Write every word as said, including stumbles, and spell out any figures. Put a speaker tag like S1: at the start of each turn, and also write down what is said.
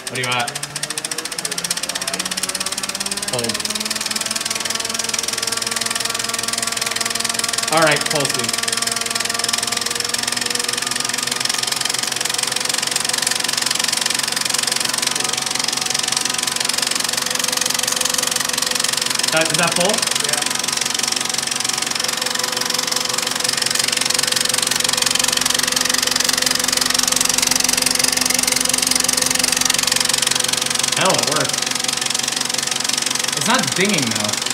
S1: What are you at? Hold. Alright, pulses. That, is that full?
S2: Yeah.
S1: Hell, it works. It's not dinging though.